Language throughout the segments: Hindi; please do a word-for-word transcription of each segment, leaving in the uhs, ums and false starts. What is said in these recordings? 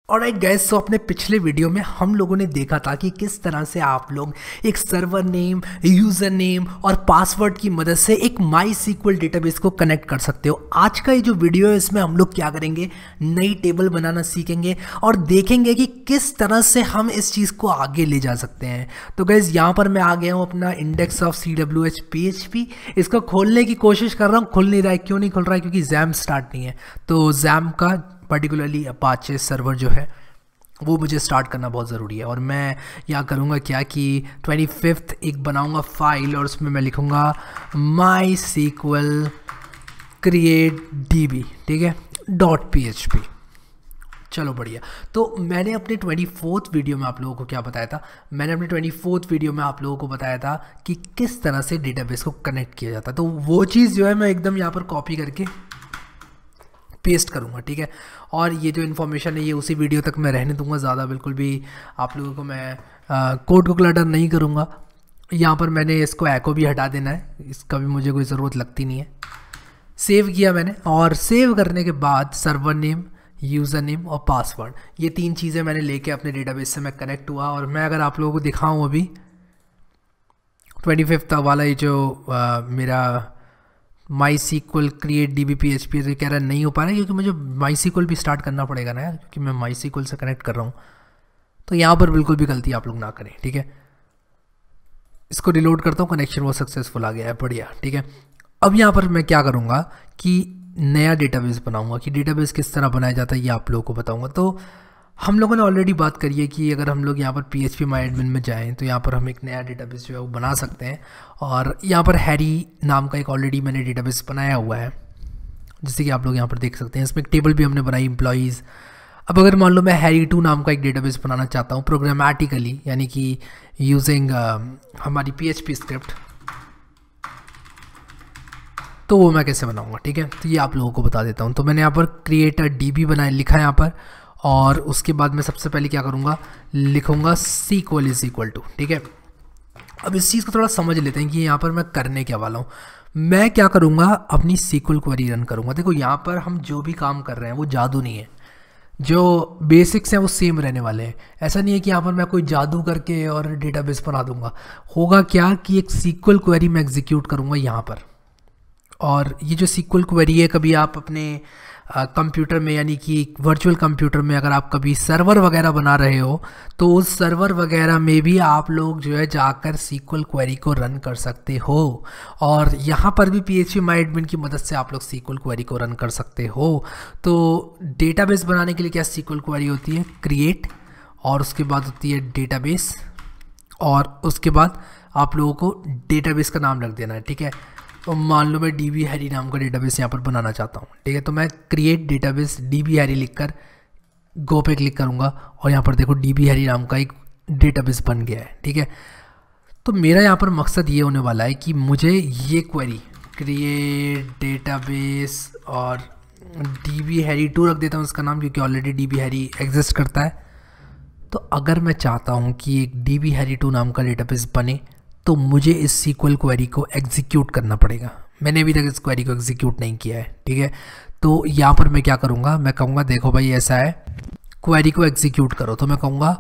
ऑलराइट गाइस, सो अपने पिछले वीडियो में हम लोगों ने देखा था कि किस तरह से आप लोग एक सर्वर नेम, यूज़र नेम और पासवर्ड की मदद से एक माई सीक्वल डेटाबेस को कनेक्ट कर सकते हो। आज का ये जो वीडियो है इसमें हम लोग क्या करेंगे, नई टेबल बनाना सीखेंगे और देखेंगे कि किस तरह से हम इस चीज़ को आगे ले जा सकते हैं। तो गाइस यहाँ पर मैं आ गया हूँ अपना index of C W H P H P, इसको खोलने की कोशिश कर रहा हूँ, खुल नहीं रहा है। क्यों नहीं खुल रहा है? क्योंकि जैम स्टार्ट नहीं है। तो जैम का पर्टिकुलरली अपाचे सर्वर जो है वो मुझे स्टार्ट करना बहुत ज़रूरी है। और मैं यहाँ करूँगा क्या कि ट्वेंटी फिफ्थ एक बनाऊँगा फाइल और उसमें मैं लिखूँगा MySQL create D B, ठीक है, डॉट पी एच पी। चलो बढ़िया। तो मैंने अपने ट्वेंटी फोर्थ वीडियो में आप लोगों को क्या बताया था, मैंने अपने ट्वेंटी फोर्थ वीडियो में आप लोगों को बताया था कि किस तरह से डेटाबेस को कनेक्ट किया जाता है। तो वो चीज़ जो है मैं एकदम यहाँ पर कॉपी करके पेस्ट करूँगा, ठीक है। और ये जो इन्फॉर्मेशन है ये उसी वीडियो तक मैं रहने दूंगा, ज़्यादा बिल्कुल भी आप लोगों को मैं कोड को क्लटर नहीं करूँगा। यहाँ पर मैंने इसको एको भी हटा देना है, इसका भी मुझे कोई ज़रूरत लगती नहीं है। सेव किया मैंने, और सेव करने के बाद सर्वर नेम, यूज़र नेम और पासवर्ड, ये तीन चीज़ें मैंने लेके अपने डेटाबेस से मैं कनेक्ट हुआ। और मैं अगर आप लोगों को दिखाऊँ अभी ट्वेंटी फिफ्थ वाला ये जो आ, मेरा MySQL create D B P H P कह रहा नहीं हो पा रहा है, क्योंकि मुझे माई सीक्वल भी स्टार्ट करना पड़ेगा ना यार, क्योंकि मैं माई सीक्वल से कनेक्ट कर रहा हूँ। तो यहाँ पर बिल्कुल भी गलती आप लोग ना करें, ठीक है। इसको रिलोड करता हूँ, कनेक्शन वो सक्सेसफुल आ गया है, बढ़िया, ठीक है। अब यहाँ पर मैं क्या करूँगा कि नया डेटाबेस बनाऊँगा। कि डेटाबेस किस तरह बनाया जाता है ये आप लोगों को बताऊँगा। तो हम लोगों ने ऑलरेडी बात करी है कि अगर हम लोग यहाँ पर P H P my admin में जाएँ तो यहाँ पर हम एक नया डेटाबेस जो है वो बना सकते हैं। और यहाँ पर हैरी नाम का एक ऑलरेडी मैंने डेटाबेस बनाया हुआ है, जैसे कि आप लोग यहाँ पर देख सकते हैं। इसमें एक टेबल भी हमने बनाई, एम्प्लॉयज़। अब अगर मान लो मैं हैरी टू नाम का एक डेटाबेस बनाना चाहता हूँ प्रोग्रामेटिकली, यानी कि यूजिंग uh, हमारी पी एच पी स्क्रिप्ट, तो वो मैं कैसे बनाऊँगा, ठीक है। तो ये आप लोगों को बता देता हूँ। तो मैंने यहाँ पर क्रिएट अ डी बी बनाया, लिखा है यहाँ पर। और उसके बाद मैं सबसे पहले क्या करूँगा, लिखूँगा सीक्वल इज इक्वल टू, ठीक है। अब इस चीज़ को थोड़ा समझ लेते हैं कि यहाँ पर मैं करने क्या वाला हूँ। मैं क्या करूँगा, अपनी सीक्वल क्वेरी रन करूँगा। देखो यहाँ पर हम जो भी काम कर रहे हैं वो जादू नहीं है, जो बेसिक्स हैं वो सेम रहने वाले हैं। ऐसा नहीं है कि यहाँ पर मैं कोई जादू करके और डेटाबेस बना दूँगा। होगा क्या कि एक सीक्वल क्वेरी मैं एग्जीक्यूट करूँगा यहाँ पर। और ये जो सीक्वल क्वेरी है, कभी आप अपने कंप्यूटर uh, में, यानी कि वर्चुअल कंप्यूटर में अगर आप कभी सर्वर वगैरह बना रहे हो तो उस सर्वर वगैरह में भी आप लोग जो है जाकर सीक्वल क्वेरी को रन कर सकते हो। और यहाँ पर भी P H P my admin की मदद से आप लोग सीक्वल क्वेरी को रन कर सकते हो। तो डेटाबेस बनाने के लिए क्या सीक्वल क्वेरी होती है, क्रिएट, और उसके बाद होती है डेटाबेस, और उसके बाद आप लोगों को डेटाबेस का नाम रख देना है, ठीक है। तो मान लो मैं डी बी हैरी नाम का डेटाबेस यहाँ पर बनाना चाहता हूँ, ठीक है। तो मैं create database D B Harry लिखकर गो पे क्लिक करूँगा और यहाँ पर देखो डी बी हैरी नाम का एक डेटाबेस बन गया है, ठीक है। तो मेरा यहाँ पर मकसद ये होने वाला है कि मुझे ये क्वेरी क्रिएट डेटाबेस और डी बी हैरी टू रख देता हूँ उसका नाम, क्योंकि already D B Harry exist करता है। तो अगर मैं चाहता हूँ कि एक डी बी हैरी टू नाम का डेटाबेस बने तो मुझे इस सीक्वल क्वेरी को एग्जीक्यूट करना पड़ेगा। मैंने अभी तक इस क्वेरी को एग्जीक्यूट नहीं किया है, ठीक है। तो यहाँ पर मैं क्या करूँगा, मैं कहूँगा देखो भाई ऐसा है, क्वेरी को एग्जीक्यूट करो। तो मैं कहूँगा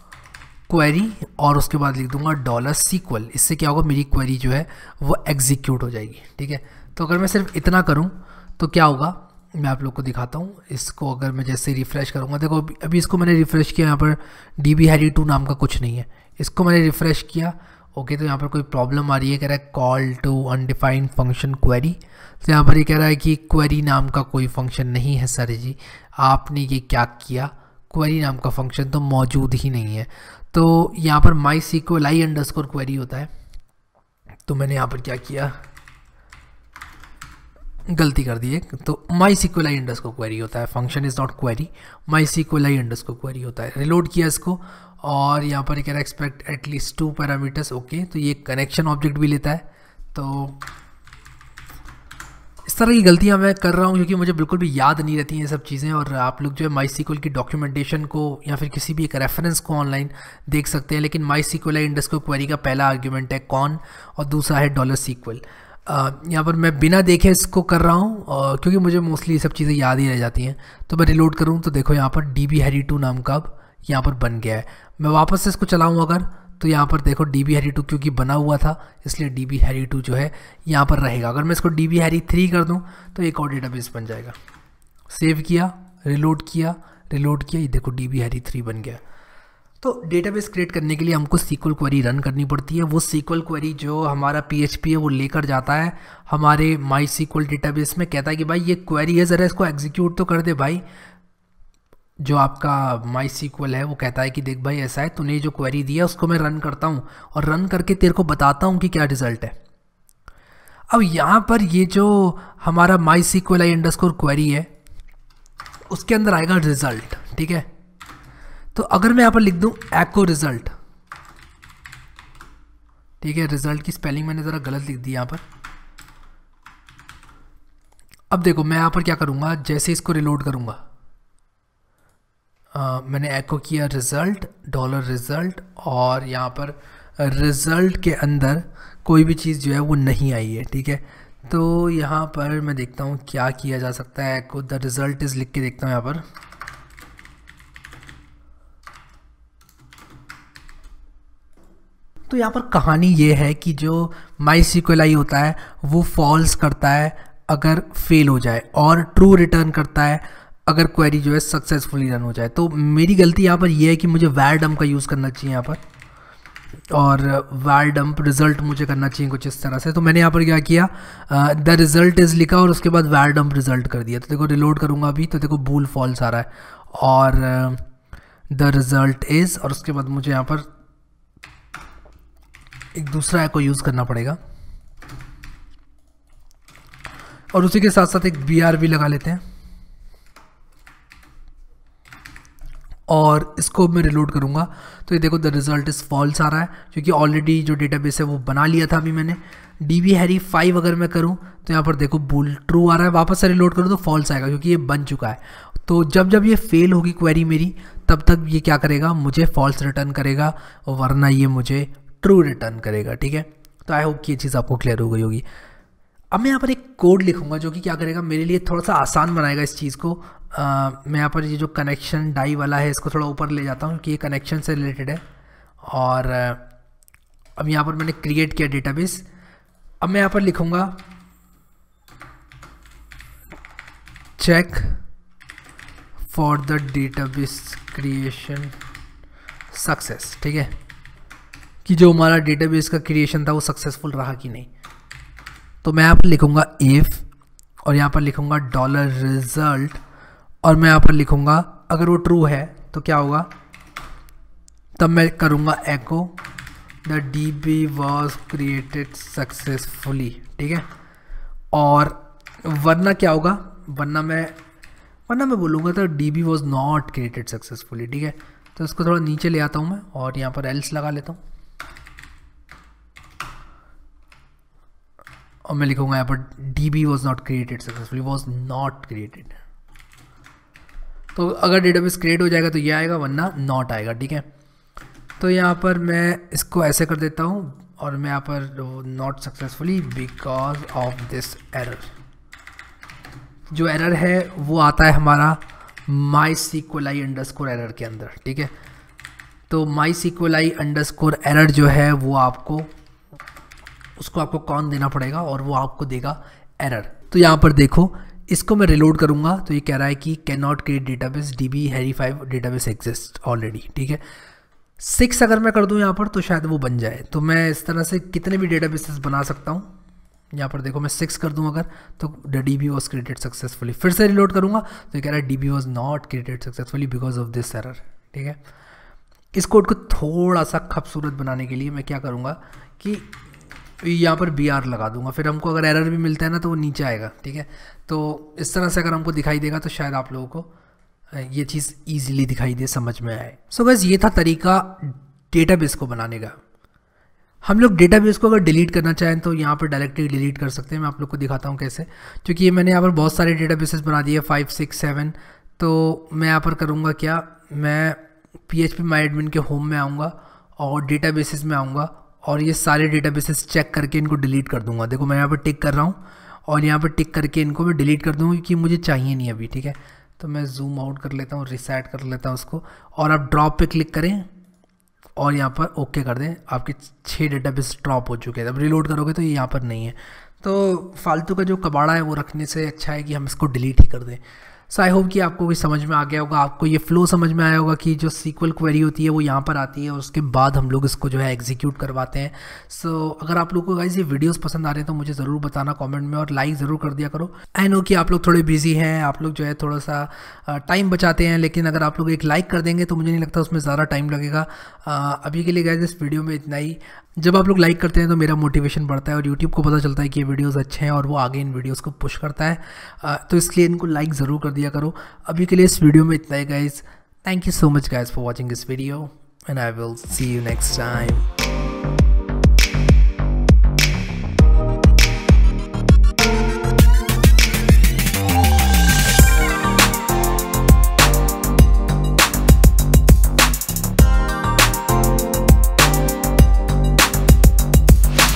क्वेरी और उसके बाद लिख दूँगा डॉलर सीक्वल। इससे क्या होगा, मेरी क्वेरी जो है वो एग्जीक्यूट हो जाएगी, ठीक है। तो अगर मैं सिर्फ इतना करूँ तो क्या होगा, मैं आप लोग को दिखाता हूँ। इसको अगर मैं जैसे रिफ़्रेश करूँगा, देखो अभी, अभी इसको मैंने रिफ़्रेश किया, यहाँ पर डी बी हैरी टू नाम का कुछ नहीं है। इसको मैंने रिफ़्रेश किया, ओके okay, तो यहाँ पर कोई प्रॉब्लम आ रही है, कह रहा है call to undefined function query. तो यहाँ पर ये कह रहा है कि क्वेरी नाम का कोई फंक्शन नहीं है सर जी, आपने ये क्या किया, क्वेरी नाम का फंक्शन तो मौजूद ही नहीं है। तो यहाँ पर MySQL i underscore query होता है। तो मैंने यहाँ पर क्या किया, गलती कर दी है। तो MySQL i underscore query होता है, function is not query, MySQL i underscore query होता है। रिलोड किया इसको और यहाँ पर कह रहा है expect at least two parameters, okay. तो ये कनेक्शन ऑब्जेक्ट भी लेता है। तो इस तरह की गलतियाँ मैं कर रहा हूँ क्योंकि मुझे बिल्कुल भी याद नहीं रहती हैं ये सब चीज़ें। और आप लोग जो है माई सीक्वल की डॉक्यूमेंटेशन को या फिर किसी भी एक रेफरेंस को ऑनलाइन देख सकते हैं। लेकिन MySQL i underscore query का पहला आर्ग्यूमेंट है कॉन और दूसरा है डॉलर सीक्वल। यहाँ पर मैं बिना देखे इसको कर रहा हूँ क्योंकि मुझे मोस्टली ये सब चीज़ें याद ही रह जाती हैं। तो मैं रिलोड करूँ तो देखो यहाँ पर डी बी हैरी टू नाम का अब यहाँ पर बन गया है। मैं वापस से इसको चलाऊँ अगर तो यहाँ पर देखो डी बी हैरी टू क्योंकि बना हुआ था इसलिए डी बी हैरी टू जो है यहाँ पर रहेगा। अगर मैं इसको डी बी हैरी थ्री कर दूँ तो एक और डेटाबेस बन जाएगा। सेव किया, रिलोड किया, रिलोड किया, ये देखो डी बी हैरी थ्री बन गया। तो डेटाबेस क्रिएट करने के लिए हमको सीक्वल क्वेरी रन करनी पड़ती है। वो सीक्वल क्वेरी जो हमारा पीएचपी है वो लेकर जाता है हमारे माई सीक्वल डेटाबेस में, कहता है कि भाई ये क्वेरी है ज़रा इसको एग्जीक्यूट तो कर दे भाई। जो आपका माई सीक्वल है वो कहता है कि देख भाई ऐसा है, तूने जो क्वेरी दिया उसको मैं रन करता हूँ और रन करके तेरे को बताता हूँ कि क्या रिजल्ट है। अब यहाँ पर ये जो हमारा MySQL i underscore query है उसके अंदर आएगा रिजल्ट, ठीक है। तो अगर मैं यहाँ पर लिख दूँ एको रिजल्ट, ठीक है, रिजल्ट की स्पेलिंग मैंने ज़रा गलत लिख दी यहाँ पर। अब देखो मैं यहाँ पर क्या करूँगा, जैसे इसको रिलोड करूँगा Uh, मैंने एको किया रिज़ल्ट डॉलर रिज़ल्ट और यहाँ पर रिज़ल्ट के अंदर कोई भी चीज़ जो है वो नहीं आई है, ठीक है। तो यहाँ पर मैं देखता हूँ क्या किया जा सकता है। एको द रिज़ल्ट इज़ लिख के देखता हूँ यहाँ पर। तो यहाँ पर कहानी ये है कि जो माई सीक्वल आई होता है वो फॉल्स करता है अगर फेल हो जाए और ट्रू रिटर्न करता है अगर क्वेरी जो है सक्सेसफुली रन हो जाए। तो मेरी गलती यहाँ पर यह है कि मुझे वैर डंप का यूज़ करना चाहिए यहाँ पर, और वैर डंप रिजल्ट मुझे करना चाहिए कुछ इस तरह से। तो मैंने यहाँ पर क्या किया, द रिजल्ट इज़ लिखा और उसके बाद वैर डंप रिजल्ट कर दिया। तो देखो रिलोड करूँगा अभी तो देखो बूल फॉल्स आ रहा है और द रिजल्ट इज़, और उसके बाद मुझे यहाँ पर एक दूसरा एको यूज़ करना पड़ेगा और उसी के साथ साथ एक बी आर भी लगा लेते हैं और इसको मैं रिलोड करूँगा तो ये देखो द रिजल्ट इज़ फॉल्स आ रहा है क्योंकि ऑलरेडी जो डेटाबेस है वो बना लिया था अभी मैंने। डी बी हैरी फाइव अगर मैं करूँ तो यहाँ पर देखो बूल ट्रू आ रहा है, वापस से रिलोड करूँ तो फॉल्स आएगा क्योंकि ये बन चुका है। तो जब जब ये फेल होगी क्वेरी मेरी तब तक ये क्या करेगा, मुझे फॉल्स रिटर्न करेगा वरना ये मुझे ट्रू रिटर्न करेगा, ठीक है। तो आई होप कि ये चीज़ आपको क्लियर हो गई होगी। अब मैं यहाँ पर एक कोड लिखूंगा जो कि क्या करेगा, मेरे लिए थोड़ा सा आसान बनाएगा इस चीज़ को। आ, मैं यहाँ पर ये जो कनेक्शन डाई वाला है इसको थोड़ा ऊपर ले जाता हूँ कि ये कनेक्शन से रिलेटेड है। और अब यहाँ पर मैंने क्रिएट किया डेटाबेस। अब मैं यहाँ पर लिखूँगा check for the database creation success, ठीक है, कि जो हमारा डेटाबेस का क्रिएशन था वो सक्सेसफुल रहा कि नहीं। तो मैं यहाँ पर लिखूँगा इफ़ और यहाँ पर लिखूँगा डॉलर रिजल्ट और मैं यहाँ पर लिखूँगा अगर वो ट्रू है तो क्या होगा, तब मैं करूँगा echo the D B was created successfully, ठीक है। और वरना क्या होगा, वरना मैं वरना मैं बोलूँगा तो D B was not created successfully, ठीक है। तो इसको थोड़ा नीचे ले आता हूँ मैं और यहाँ पर एल्स लगा लेता हूँ और मैं लिखूँगा यहाँ पर D B was not created successfully, was not created. तो अगर डेटाबेस क्रिएट हो जाएगा तो ये आएगा वरना नॉट आएगा, ठीक है। तो यहाँ पर मैं इसको ऐसे कर देता हूँ और मैं यहाँ पर not successfully because of this error. जो एरर है वो आता है हमारा MySQL i underscore error के अंदर, ठीक है। तो MySQL i underscore error जो है वो आपको उसको आपको कौन देना पड़ेगा और वो आपको देगा एरर। तो यहाँ पर देखो इसको मैं रिलोड करूँगा तो ये कह रहा है कि cannot create database D B Harry five database exist already, ठीक है। सिक्स अगर मैं कर दूँ यहाँ पर तो शायद वो बन जाए। तो मैं इस तरह से कितने भी डेटाबेसेस बना सकता हूँ। यहाँ पर देखो मैं सिक्स कर दूँ अगर तो the D B was created successfully. फिर से रिलोड करूँगा तो ये कह रहा है D B was not created successfully because of this error, ठीक है। इस कोड को थोड़ा सा खूबसूरत बनाने के लिए मैं क्या करूँगा कि यहाँ पर बी आर लगा दूंगा, फिर हमको अगर एरर भी मिलता है ना तो वो नीचे आएगा, ठीक है। तो इस तरह से अगर हमको दिखाई देगा तो शायद आप लोगों को ये चीज़ ईजिली दिखाई दे, समझ में आए। सो गाइस ये था तरीका डेटाबेस को बनाने का। हम लोग डेटाबेस को अगर डिलीट करना चाहें तो यहाँ पर डायरेक्टली डिलीट कर सकते हैं। मैं आप लोग को दिखाता हूँ कैसे, क्योंकि ये मैंने यहाँ पर बहुत सारे डेटाबेसेस बना दिए फाइव सिक्स सेवन। तो मैं यहाँ पर करूँगा क्या, मैं P H P my admin के होम में आऊँगा और डेटाबेसेस में आऊँगा और ये सारे डेटाबेसेस चेक करके इनको डिलीट कर दूंगा। देखो मैं यहाँ पर टिक कर रहा हूँ और यहाँ पर टिक करके इनको मैं डिलीट कर दूँगा क्योंकि मुझे चाहिए नहीं अभी, ठीक है। तो मैं जूम आउट कर लेता हूँ, रिसेट कर लेता हूँ उसको, और आप ड्रॉप पे क्लिक करें और यहाँ पर ओके कर दें। आपके छः डेटाबेस ड्रॉप हो चुके हैं। जब रिलोड करोगे तो ये यहाँ पर नहीं है। तो फालतू का जो कबाड़ा है वो रखने से अच्छा है कि हम इसको डिलीट ही कर दें। सो आई होप कि आपको भी समझ में आ गया होगा, आपको ये फ्लो समझ में आया होगा कि जो सीक्वल क्वेरी होती है वो यहाँ पर आती है और उसके बाद हम लोग इसको जो है एग्जीक्यूट करवाते हैं। सो so, अगर आप लोगों को गाइस ये वीडियोस पसंद आ रहे हैं तो मुझे ज़रूर बताना कमेंट में, और लाइक ज़रूर कर दिया करो। आई नो कि आप लोग थोड़े बिजी हैं, आप लोग जो है थोड़ा सा टाइम बचाते हैं, लेकिन अगर आप लोग एक लाइक कर देंगे तो मुझे नहीं लगता उसमें ज़्यादा टाइम लगेगा। अभी के लिए गाइस इस वीडियो में इतना ही। जब आप लोग लाइक करते हैं तो मेरा मोटिवेशन बढ़ता है और यूट्यूब को पता चलता है कि ये वीडियोस अच्छे हैं और वो आगे इन वीडियोस को पुश करता है। तो इसलिए इनको लाइक ज़रूर कर दिया करो। अभी के लिए इस वीडियो में इतना ही guys. Thank you so much guys for watching this video and I will see you next time.